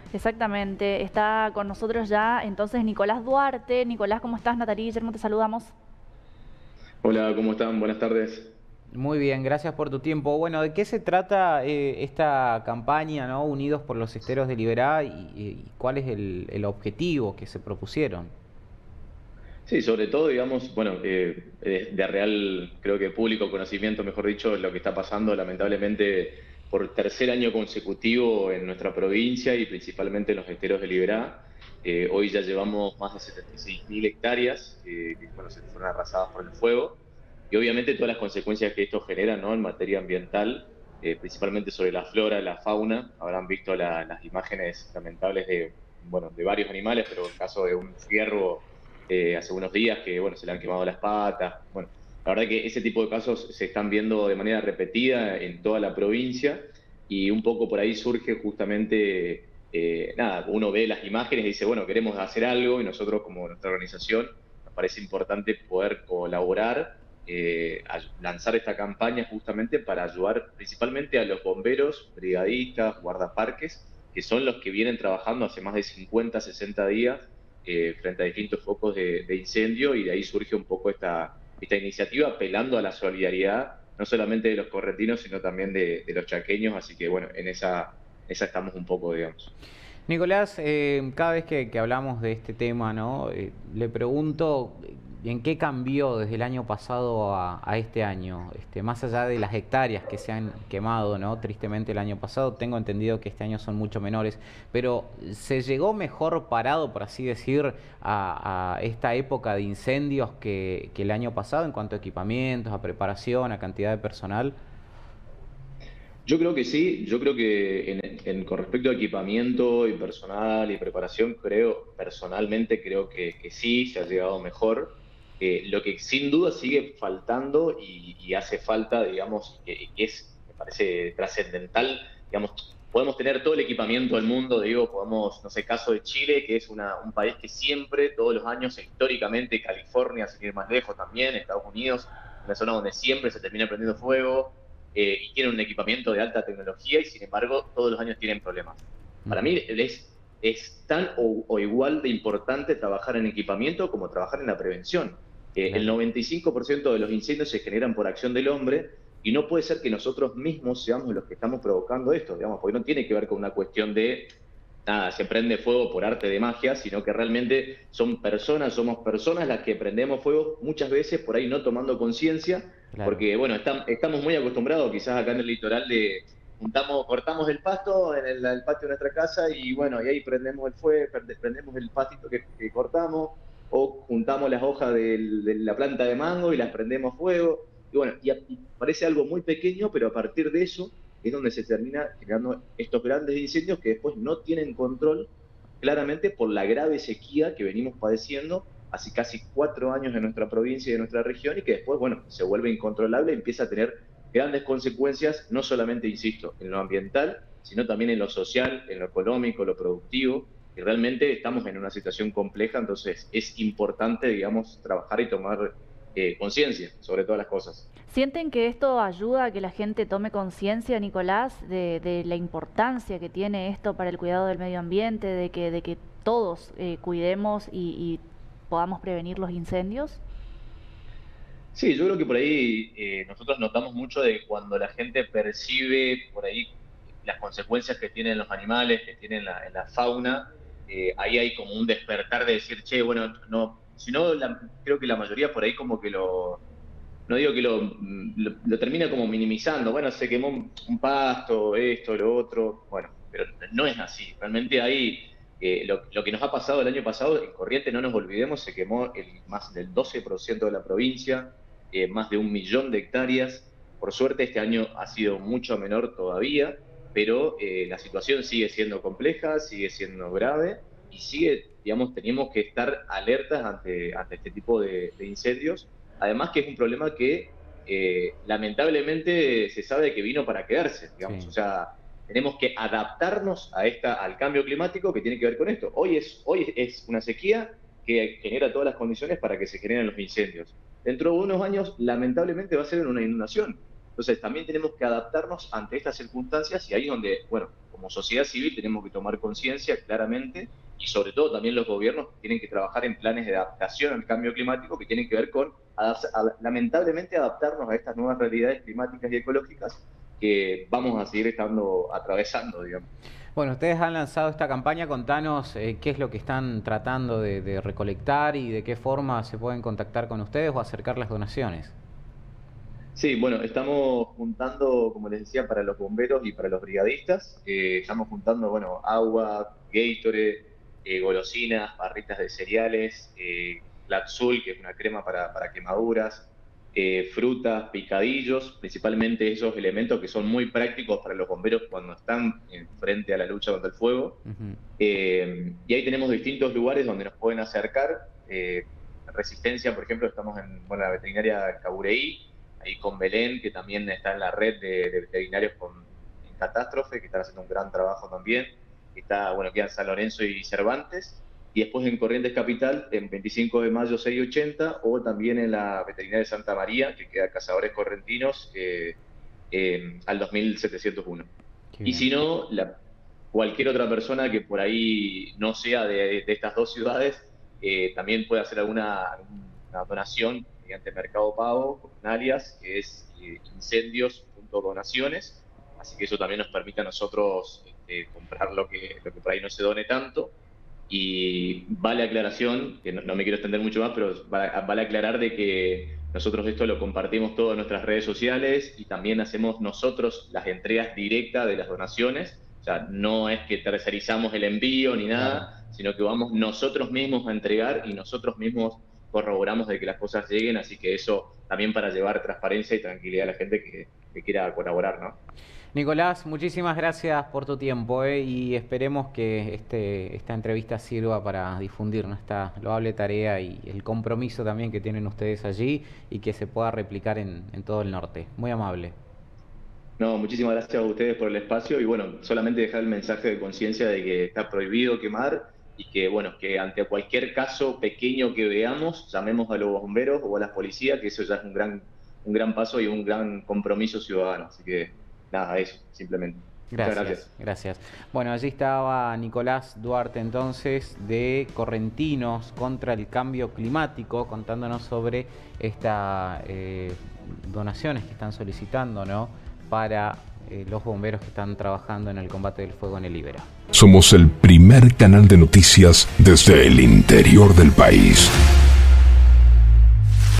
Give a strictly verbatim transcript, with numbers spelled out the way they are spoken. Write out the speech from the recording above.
Exactamente. Está con nosotros ya entonces Nicolás Duarte. Nicolás, ¿cómo estás? Natalie y Guillermo, te saludamos. Hola, ¿cómo están? Buenas tardes. Muy bien, gracias por tu tiempo. Bueno, ¿de qué se trata eh, esta campaña, ¿no? Unidos por los Esteros de Liberá y, y cuál es el, el objetivo que se propusieron? Sí, sobre todo, digamos, bueno, eh, eh, de real, creo que público conocimiento, mejor dicho, lo que está pasando lamentablemente por tercer año consecutivo en nuestra provincia y principalmente en los esteros de Liberá. Eh, hoy ya llevamos más de setenta y seis mil hectáreas eh, que, bueno, se fueron arrasadas por el fuego y obviamente todas las consecuencias que esto genera, ¿no? En materia ambiental, eh, principalmente sobre la flora, la fauna. Habrán visto la- las imágenes lamentables de, bueno, de varios animales, pero el caso de un ciervo eh, hace unos días que, bueno, se le han quemado las patas. Bueno, la verdad que ese tipo de casos se están viendo de manera repetida en toda la provincia y un poco por ahí surge justamente, eh, nada, uno ve las imágenes y dice, bueno, queremos hacer algo y nosotros como nuestra organización nos parece importante poder colaborar, eh, a lanzar esta campaña justamente para ayudar principalmente a los bomberos, brigadistas, guardaparques, que son los que vienen trabajando hace más de cincuenta, sesenta días eh, frente a distintos focos de, de incendio y de ahí surge un poco esta, esta iniciativa apelando a la solidaridad, no solamente de los correntinos, sino también de, de los chaqueños, así que bueno, en esa, esa estamos un poco, digamos. Nicolás, eh, cada vez que, que hablamos de este tema, ¿no? Eh, le pregunto eh, en qué cambió desde el año pasado a, a este año, este, más allá de las hectáreas que se han quemado, ¿no? Tristemente el año pasado, tengo entendido que este año son mucho menores, pero ¿se llegó mejor parado, por así decir, a, a esta época de incendios que, que el año pasado en cuanto a equipamientos, a preparación, a cantidad de personal? Yo creo que sí, yo creo que en, en- con respecto a equipamiento y personal y preparación, creo, personalmente creo que, que sí, se ha llegado mejor. Eh, lo que sin duda sigue faltando y, y hace falta, digamos, y que, y que es, me parece trascendental, digamos, podemos tener todo el equipamiento del mundo, digo, podemos, no sé, caso de Chile, que es una, un país que siempre, todos los años, históricamente, California, sin ir más lejos también, Estados Unidos, una zona donde siempre se termina prendiendo fuego eh, y tienen un equipamiento de alta tecnología y sin embargo todos los años tienen problemas. Para Ujú. mí es, es tan o, o igual de importante trabajar en equipamiento como trabajar en la prevención. Eh, el Claro. noventa y cinco por ciento de los incendios se generan por acción del hombre y no puede ser que nosotros mismos seamos los que estamos provocando esto, digamos, porque no tiene que ver con una cuestión de nada, se prende fuego por arte de magia, sino que realmente son personas, somos personas las que prendemos fuego muchas veces por ahí no tomando conciencia, Claro. porque bueno, estamos, estamos muy acostumbrados quizás acá en el litoral de juntamos, cortamos el pasto en el, el patio de nuestra casa y bueno, y ahí prendemos el fuego, prendemos el pastito que, que cortamos, o juntamos las hojas del- de la planta de mango y las prendemos fuego. Y bueno, y, y parece algo muy pequeño, pero a partir de eso es donde se termina generando estos grandes incendios que después no tienen control, claramente por la grave sequía que venimos padeciendo hace casi cuatro años en nuestra provincia y en nuestra región y que después, bueno, se vuelve incontrolable y empieza a tener grandes consecuencias, no solamente, insisto, en lo ambiental, sino también en lo social, en lo económico, lo productivo, y realmente estamos en una situación compleja, entonces es importante, digamos, trabajar y tomar eh, conciencia sobre todas las cosas. ¿Sienten que esto ayuda a que la gente tome conciencia, Nicolás, de, de la importancia que tiene esto para el cuidado del medio ambiente, de que, de que todos eh, cuidemos y, y podamos prevenir los incendios? Sí, yo creo que por ahí eh, nosotros notamos mucho de cuando la gente percibe por ahí las consecuencias que tienen los animales, que tienen la, en la fauna, eh, ahí hay como un despertar de decir, che, bueno, no, si no, la- creo que la mayoría por ahí como que lo, no digo que lo, lo, lo termina como minimizando, bueno, se quemó un, un pasto, esto, lo otro, bueno, pero no es así, realmente ahí eh, lo, lo, que nos ha pasado el año pasado, en Corrientes, no nos olvidemos, se quemó el, más del doce por ciento de la provincia, eh, más de un millón de hectáreas. Por suerte este año ha sido mucho menor todavía, pero eh, la situación sigue siendo compleja, sigue siendo grave y sigue, digamos, tenemos que estar alertas ante, ante este tipo de, de incendios. Además que es un problema que eh, lamentablemente se sabe que vino para quedarse, digamos. Sí. O sea, tenemos que adaptarnos a esta, al cambio climático que tiene que ver con esto. Hoy es, hoy es una sequía que genera todas las condiciones para que se generen los incendios. Dentro de unos años, lamentablemente, va a ser una inundación. Entonces también tenemos que adaptarnos ante estas circunstancias y ahí es donde, bueno, como sociedad civil tenemos que tomar conciencia claramente y sobre todo también los gobiernos tienen que trabajar en planes de adaptación al cambio climático que tienen que ver con, lamentablemente, adaptarnos a estas nuevas realidades climáticas y ecológicas que vamos a seguir estando atravesando, digamos. Bueno, ustedes han lanzado esta campaña, contanos eh, qué es lo que están tratando de, de recolectar y de qué forma se pueden contactar con ustedes o acercar las donaciones. Sí, bueno, estamos juntando, como les decía, para los bomberos y para los brigadistas, eh, estamos juntando, bueno, agua, Gatorade, eh, golosinas, barritas de cereales, eh, Glaxul, que es una crema para, para quemaduras, eh, frutas, picadillos, principalmente esos elementos que son muy prácticos para los bomberos cuando están en frente a la lucha contra el fuego. Uh-huh. eh, y ahí tenemos distintos lugares donde nos pueden acercar. Eh, Resistencia, por ejemplo, estamos en bueno, la veterinaria Cabureí, ahí con Belén, que también está en la red de, de veterinarios con, en catástrofe, que están haciendo un gran trabajo también. Está, bueno, quedan San Lorenzo y Cervantes. Y después en Corrientes Capital, en veinticinco de mayo seiscientos ochenta, o también en la veterinaria de Santa María, que queda Cazadores Correntinos, eh, eh, al dos mil setecientos uno. Y si no, la, cualquier otra persona que por ahí no sea de, de estas dos ciudades, eh, también puede hacer alguna una donación mediante Mercado Pago, con un alias, que es eh, incendios punto donaciones, así que eso también nos permite a nosotros este, comprar lo que, lo que por ahí no se done tanto. Y vale aclaración, que no, no me quiero extender mucho más, pero vale, vale aclarar de que nosotros esto lo compartimos todo en nuestras redes sociales y también hacemos nosotros las entregas directas de las donaciones. O sea, no es que tercerizamos el envío ni nada, claro, sino que vamos nosotros mismos a entregar y nosotros mismos corroboramos de que las cosas lleguen, así que eso también para llevar transparencia y tranquilidad a la gente que, que quiera colaborar, ¿no? Nicolás, muchísimas gracias por tu tiempo eh, y esperemos que este, esta entrevista sirva para difundir nuestra loable tarea y el compromiso también que tienen ustedes allí y que se pueda replicar en, en todo el norte. Muy amable. No, muchísimas gracias a ustedes por el espacio y bueno, solamente dejar el mensaje de conciencia de que está prohibido quemar y que bueno, que ante cualquier caso pequeño que veamos, llamemos a los bomberos o a las policías, que eso ya es un gran, un gran paso y un gran compromiso ciudadano. Así que nada, eso, simplemente. Gracias, Muchas gracias. Gracias. Bueno, allí estaba Nicolás Duarte entonces de Correntinos contra el Cambio Climático, contándonos sobre estas eh, donaciones que están solicitando, ¿no?, para eh, los bomberos que están trabajando en el combate del fuego en el Ibera. Somos el primer canal de noticias desde el interior del país.